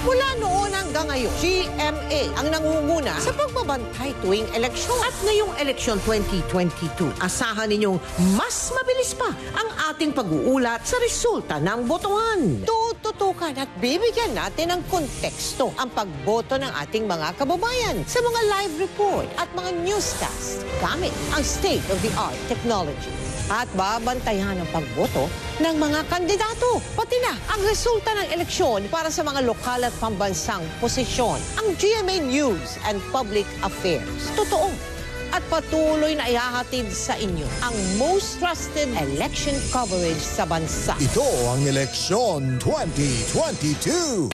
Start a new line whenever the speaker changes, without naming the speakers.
Mula noon hanggang ngayon, GMA ang nangunguna sa pagbabantay tuwing eleksyon. At ngayong eleksyon 2022, asahan ninyong mas mabilis pa ang ating pag-uulat sa resulta ng botohan. Tututukan at bibigyan natin ng konteksto ang pagboto ng ating mga kababayan sa mga live report at mga newscast gamit ang state-of-the-art technology. At babantayan ang pagboto ng mga kandidato, pati na ang resulta ng eleksyon para sa mga lokal at pambansang posisyon. Ang GMA News and Public Affairs. Totoo at patuloy na ihahatid sa inyo ang most trusted election coverage sa bansa.
Ito ang Eleksyon 2022.